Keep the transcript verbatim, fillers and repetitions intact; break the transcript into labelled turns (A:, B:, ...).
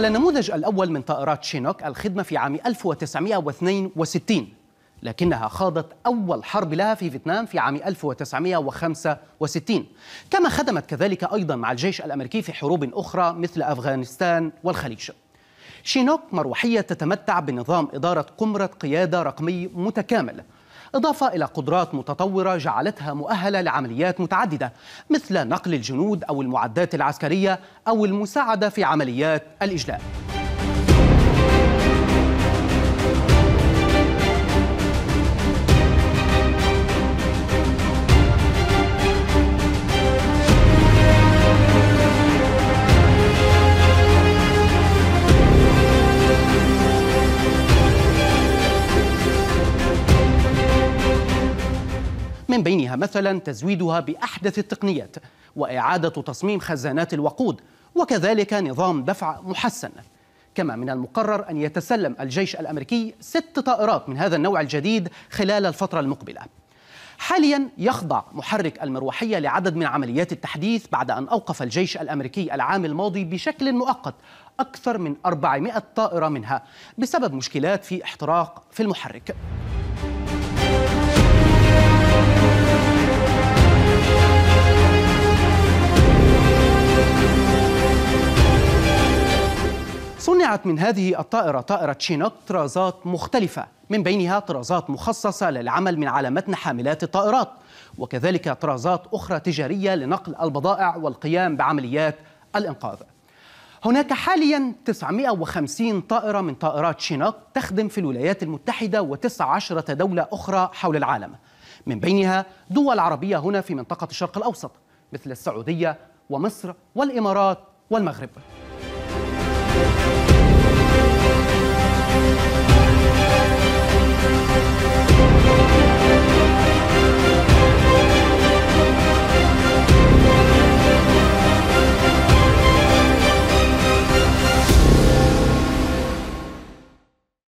A: نحل النموذج الأول من طائرات شينوك الخدمة في عام ألف وتسعمائة واثنين وستين، لكنها خاضت أول حرب لها في فيتنام في عام ألف وتسعمائة وخمسة وستين، كما خدمت كذلك أيضا مع الجيش الأمريكي في حروب أخرى مثل أفغانستان والخليج. شينوك مروحية تتمتع بنظام إدارة قمرة قيادة رقمي متكامل، إضافة إلى قدرات متطورة جعلتها مؤهلة لعمليات متعددة مثل نقل الجنود أو المعدات العسكرية أو المساعدة في عمليات الإجلاء. من بينها مثلا تزويدها بأحدث التقنيات وإعادة تصميم خزانات الوقود وكذلك نظام دفع محسن. كما من المقرر أن يتسلم الجيش الأمريكي ست طائرات من هذا النوع الجديد خلال الفترة المقبلة. حاليا يخضع محرك المروحية لعدد من عمليات التحديث بعد أن أوقف الجيش الأمريكي العام الماضي بشكل مؤقت أكثر من أربعمائة طائرة منها بسبب مشكلات في احتراق في المحرك. صنعت من هذه الطائرة طائرة شينوك طرازات مختلفة، من بينها طرازات مخصصة للعمل من على متن حاملات الطائرات، وكذلك طرازات أخرى تجارية لنقل البضائع والقيام بعمليات الإنقاذ. هناك حاليا تسعمائة وخمسين طائرة من طائرات شينوك تخدم في الولايات المتحدة وتسع عشرة دولة أخرى حول العالم، من بينها دول عربية هنا في منطقة الشرق الأوسط مثل السعودية ومصر والإمارات والمغرب.